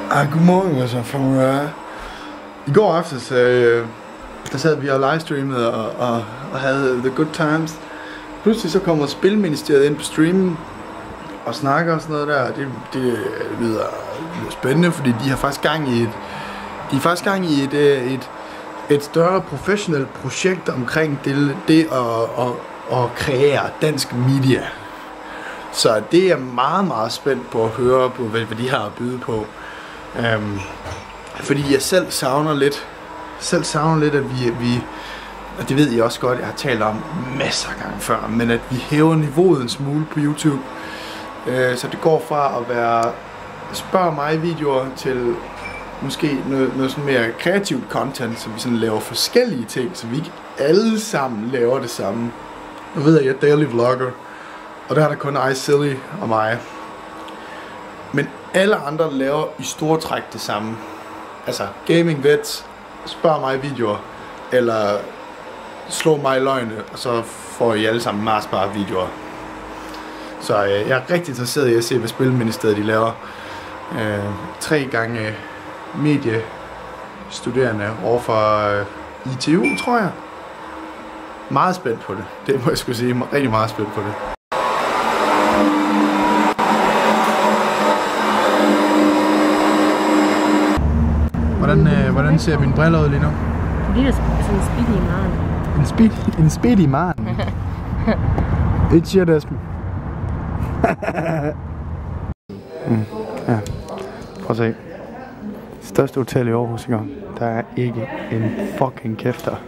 Godmorgen, altså. I går aftes, der sad vi og livestreamede og havde the good times. Pludselig så kommer Spilministeriet ind på streamen og snakker og sådan noget der. Det lyder spændende, fordi de har faktisk gang i et større professionelt projekt omkring det at kreere dansk media. Så det er jeg meget, meget spændt på at høre på, hvad de har at byde på. Fordi jeg selv savner lidt, at vi og det ved I også godt, jeg har talt om masser af gange før, men at vi hæver niveauet en smule på YouTube. Så det går fra at være spørg mig videoer til måske noget sådan mere kreativt content, så vi sådan laver forskellige ting, så vi ikke alle sammen laver det samme. Nu ved jeg er daily vlogger, og der er der kun iSilly og mig. Men alle andre laver i store træk det samme. Altså gaming vets, spørg mig videoer, eller slå mig i løgne, og så får I alle sammen Marsbar videoer. Så jeg er rigtig interesseret i at se, hvad Spilministeriet de laver. 3 gange mediestuderende overfor ITU, tror jeg. Meget spændt på det. Det må jeg skulle sige. Rigtig meget spændt på det. Hvordan ser mine briller ud lige nu? Det ligner sådan en speedy man. En speedy man? Ikke shit, Esben. Ja, prøv at se. Største hotel i Aarhus, ikke? Der er ikke en fucking kæft der.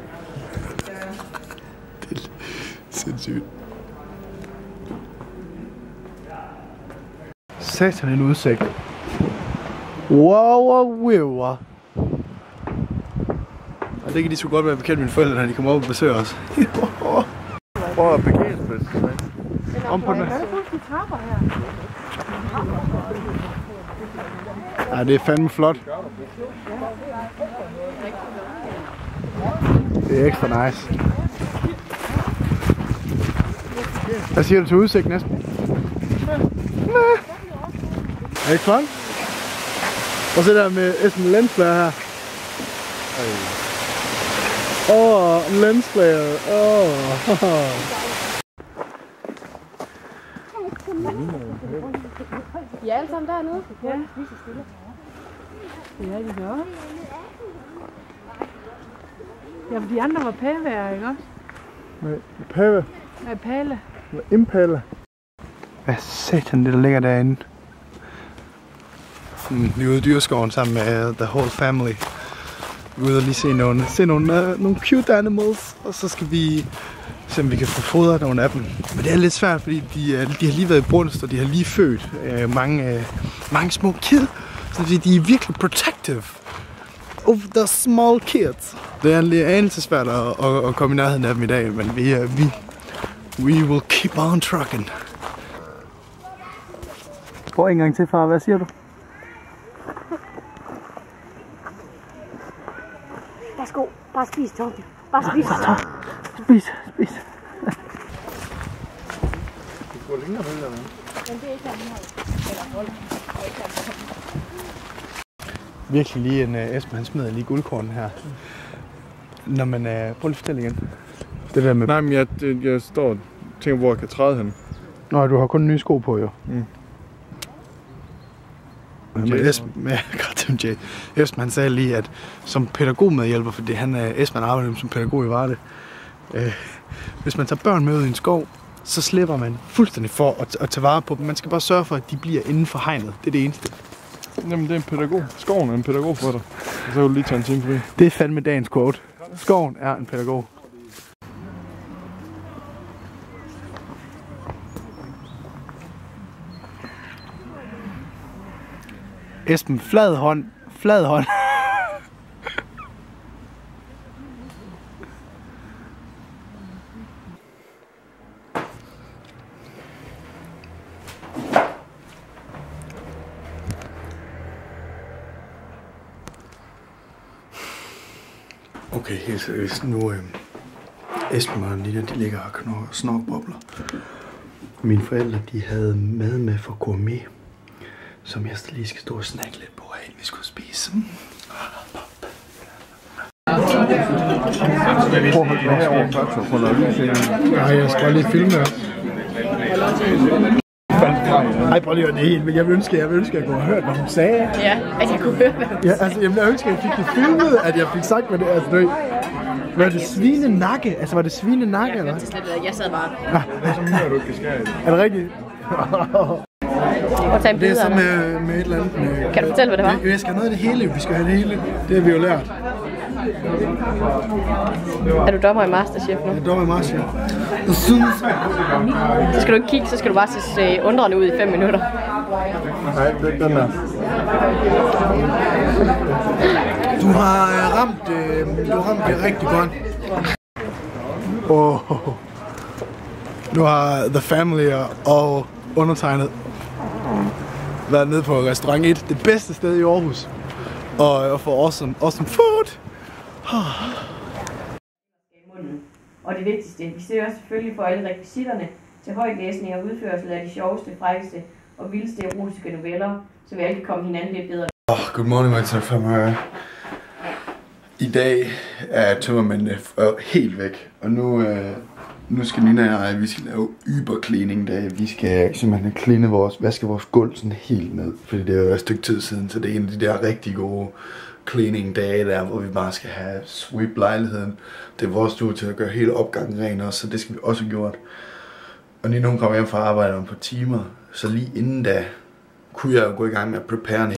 Det er sindssygt. Satan en udsigt. Wow. Og det kan de så godt være bekendt mine forældre, når de kommer op og besøger os. Prøv at parkeringsplads. Om på den. Ja, det er fandme flot. Det er ekstra nice. Hvad siger du til udsigten, Esben? Er det ikke fun? Prøv at se der med Esben lensflare her. Lensflare. I er alle sammen dernede? Ja. Ja, det gør. Ja, de andre var pævær, ikke også? Med pæve? Ja, pæle. Med impale. Hvad satan det der ligger derinde? Vi er ude i dyreskoven sammen med the whole family. Vi er ude og lige se nogle cute animals, og så skal vi se om vi kan få fodret nogle af dem. Men det er lidt svært, fordi de har lige været i brunst, og de har lige født mange små kids. Så de er virkelig protective of the small kids. Det er en anelse svært at komme i nærheden af dem i dag, men we will keep on trucking. Prøv en gang til, far. Hvad siger du? Værsgo, bare spis, Torben. Bare spis. Spis. Virkelig lige en Esben, han smider lige guldkornen her. Når man prøv lige at fortælle igen. Det der med... Nej, men jeg står og tænker, hvor jeg kan træde hen. Nå, du har kun nye sko på, jo. Esben han sagde lige, at som pædagogmedhjælper, fordi Esben arbejder som pædagog i Varde. Hvis man tager børn med ud i en skov, så slipper man fuldstændig for at tage vare på dem. Man skal bare sørge for, at de bliver inden for hegnet. Det er det eneste. Jamen, det er en pædagog. Skoven er en pædagog for dig. Og så kan du lige tage en time for det. Det er fandme dagens quote. Skoven er en pædagog. Esben, flad hånd. Okay, helt seriøst. Nu Esben og Nina, de ligger og snorkbobler. Mine forældre, de havde mad med for gourmet, som jeg lige skal stå og snakke lidt på af. vi skulle spise. Nej, jeg skal lige filme her. Ej, prøv lige at det helt, men jeg vil ønske, at jeg kunne have hørt, hvad hun sagde. Ja, at jeg kunne høre, hvad hun sagde. Ja, altså, jeg ønsker, at jeg fik det filmet, at jeg fik sagt, hvad det er. Altså, var det svinenakke? Altså, var det svinenakke, eller hvad? Jeg sad bare. Så hører du ikke, skære i det. Er det rigtigt? Og tage en det er billede så med et eller andet. Kan du fortælle, hvad det var? Jeg skal have noget af det hele, vi skal have det hele. Det har vi jo lært. Er du dommer i Masterchef nu? Jeg er dommer i Masterchef. Så skal du ikke kigge, så skal du bare se undrende ud i 5 minutter. Nej, det er ikke den der. Du har ramt det rigtig godt. Nu har The Family og undertegnet været nede på Restaurant 1, det bedste sted i Aarhus, og få awesome food. Og det vigtigste, vi ser også selvfølgelig for alle rekvisitterne til højtlæsning og udførsel af de sjoveste, frækkeste og vildeste erotiske noveller, så vi alle kan komme hinanden lidt bedre. Good morning, my family. I dag er tømmermændene helt væk, og nu skal Nina og jeg, vi skal lave ybercleaning dag. Vi skal simpelthen vaske vores gulv sådan helt ned, fordi det er jo et stykke tid siden, så det er en af de der rigtig gode cleaning dage der, hvor vi bare skal have sweep lejligheden. Det er vores tur til at gøre hele opgangen ren også, så det skal vi også have gjort. Og Nina, hun kommer hjem fra arbejde om et par timer, så lige inden da kunne jeg jo gå i gang med at prepare